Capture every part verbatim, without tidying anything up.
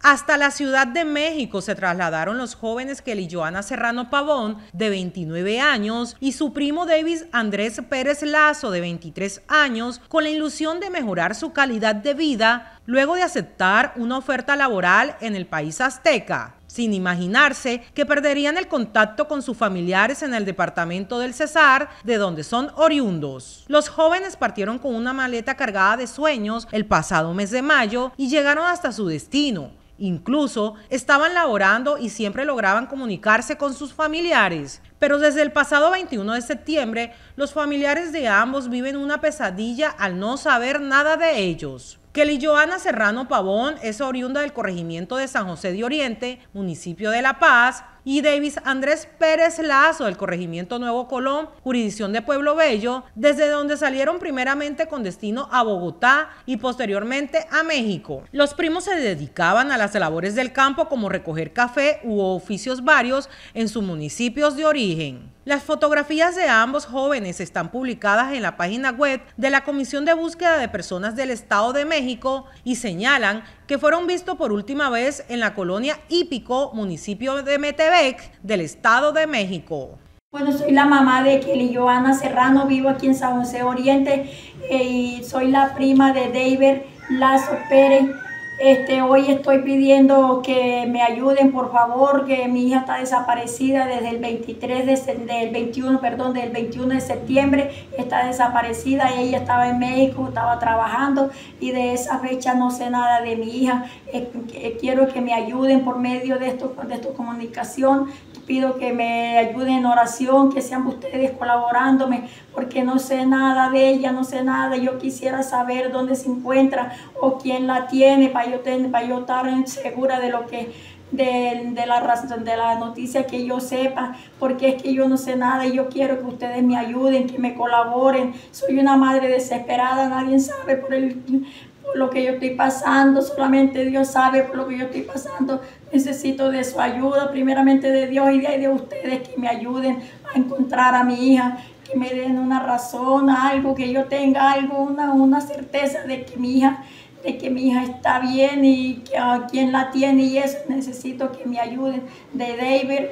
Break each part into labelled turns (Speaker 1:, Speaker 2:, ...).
Speaker 1: Hasta la Ciudad de México se trasladaron los jóvenes Kelly Johanna Serrano Pavón, de veintinueve años, y su primo Davis Andrés Pérez Lazo, de veintitrés años, con la ilusión de mejorar su calidad de vida luego de aceptar una oferta laboral en el país azteca, sin imaginarse que perderían el contacto con sus familiares en el departamento del Cesar, de donde son oriundos. Los jóvenes partieron con una maleta cargada de sueños el pasado mes de mayo y llegaron hasta su destino. Incluso estaban laborando y siempre lograban comunicarse con sus familiares. Pero desde el pasado veintiuno de septiembre, los familiares de ambos viven una pesadilla al no saber nada de ellos. Kelly Johanna Serrano Pavón es oriunda del corregimiento de San José de Oriente, municipio de La Paz, y Davis Andrés Pérez Lazo del corregimiento Nuevo Colón, jurisdicción de Pueblo Bello, desde donde salieron primeramente con destino a Bogotá y posteriormente a México. Los primos se dedicaban a las labores del campo como recoger café u oficios varios en sus municipios de origen. Las fotografías de ambos jóvenes están publicadas en la página web de la Comisión de Búsqueda de Personas del Estado de México y señalan que fueron vistos por última vez en la colonia Hípico, municipio de Metepec, del Estado de México.
Speaker 2: Bueno, soy la mamá de Kelly Johanna Serrano, vivo aquí en San José Oriente eh, y soy la prima de Davis Lazo Pérez. Este, hoy estoy pidiendo que me ayuden, por favor, que mi hija está desaparecida desde el veintitrés de, del veintiuno, perdón, del veintiuno de septiembre, está desaparecida. Ella estaba en México, estaba trabajando y de esa fecha no sé nada de mi hija. Eh, eh, quiero que me ayuden por medio de esto, de esta comunicación. Pido que me ayuden en oración, que sean ustedes colaborándome, porque no sé nada de ella, no sé nada. Yo quisiera saber dónde se encuentra o quién la tiene para yo, tener, para yo estar segura de lo que, de, de, la razón, de la noticia que yo sepa, porque es que yo no sé nada y yo quiero que ustedes me ayuden, que me colaboren. Soy una madre desesperada, nadie sabe por el... por lo que yo estoy pasando, solamente Dios sabe por lo que yo estoy pasando. Necesito de su ayuda, primeramente de Dios y de, de ustedes, que me ayuden a encontrar a mi hija, que me den una razón, algo, que yo tenga algo, una, una certeza de que mi hija, de que mi hija está bien y que a quien la tiene, y eso necesito que me ayuden. De Davis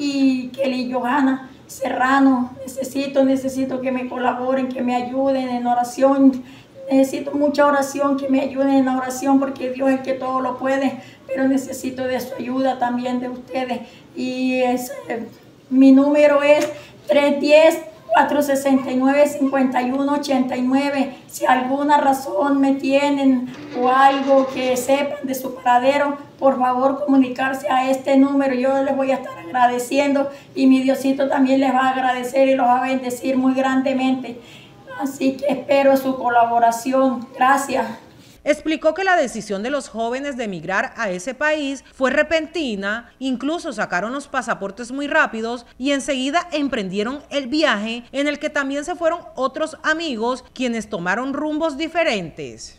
Speaker 2: y Kelly Johanna Serrano, necesito, necesito que me colaboren, que me ayuden en oración. Necesito mucha oración, que me ayuden en la oración, porque Dios es el que todo lo puede, pero necesito de su ayuda también de ustedes. Y es, eh, mi número es tres uno cero, cuatro seis nueve, cinco uno ocho nueve. Si alguna razón me tienen o algo que sepan de su paradero, por favor comunicarse a este número. Yo les voy a estar agradeciendo y mi Diosito también les va a agradecer y los va a bendecir muy grandemente. Así que espero su colaboración. Gracias.
Speaker 1: Explicó que la decisión de los jóvenes de emigrar a ese país fue repentina, incluso sacaron los pasaportes muy rápidos y enseguida emprendieron el viaje, en el que también se fueron otros amigos quienes tomaron rumbos diferentes.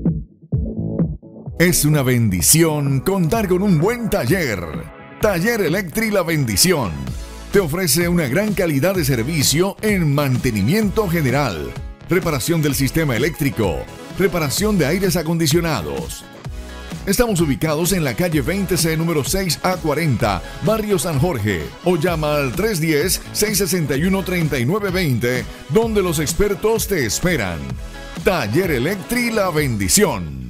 Speaker 3: Es una bendición contar con un buen taller. Taller Electri La Bendición te ofrece una gran calidad de servicio en mantenimiento general, reparación del sistema eléctrico, reparación de aires acondicionados. Estamos ubicados en la calle veinte C, número seis A cuarenta, Barrio San Jorge, o llama al tres uno cero, seis seis uno, tres nueve dos cero, donde los expertos te esperan. Taller Electri La Bendición.